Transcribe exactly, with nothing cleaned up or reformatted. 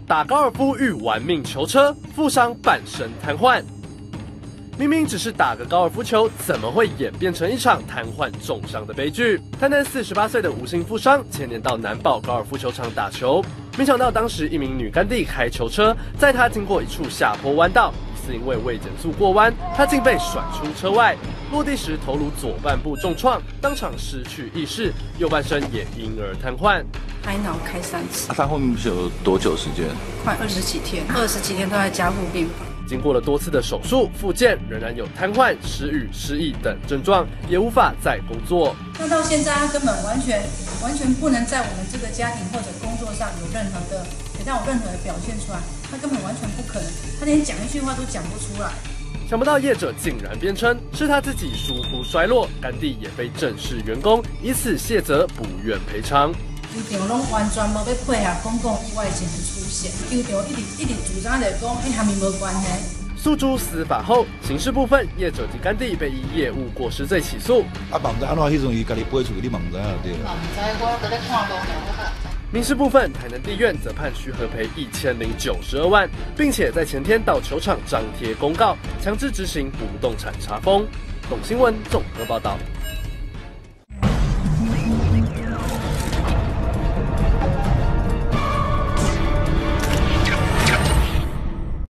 打高尔夫欲玩命求车，负伤半身瘫痪。明明只是打个高尔夫球，怎么会演变成一场瘫痪重伤的悲剧？台南四十八岁的吴姓富商，前年到南宝高尔夫球场打球，没想到当时一名女干弟开球车载他经过一处下坡弯道，疑似因为未减速过弯，他竟被甩出车外。落地时头颅左半部重创，当场失去意识，右半身也因而瘫痪。 开脑开三次。 啊，他后面是有多久时间？ 快二十几天，二十几天都在加护病房。 经过了多次的手术、复健，仍然有瘫痪、失语、失忆等症状，也无法再工作。 那到现在，他根本完全完全不能在我们这个家庭或者工作上有任何的，给到我任何的表现出来，他根本完全不可能，他连讲一句话都讲不出来。 想不到业者竟然辩称是他自己疏忽衰落，干弟也非正式员工，以此卸责，不愿赔偿。 球场拢完全无要配合公共意外情形出现，球场一直一直主张着讲，迄下面无关系。 诉诸司法后，刑事部分业者及干弟被以业务过失罪起诉。 啊，嘛唔知安怎，迄阵伊家己飞出去，你嘛唔知影对啦。 嘛唔知，我在咧看路呢。 民事部分，台南地院则判徐和赔一千零九十二万，并且在前天到球场张贴公告，强制执行不动产查封。董新闻综合报道。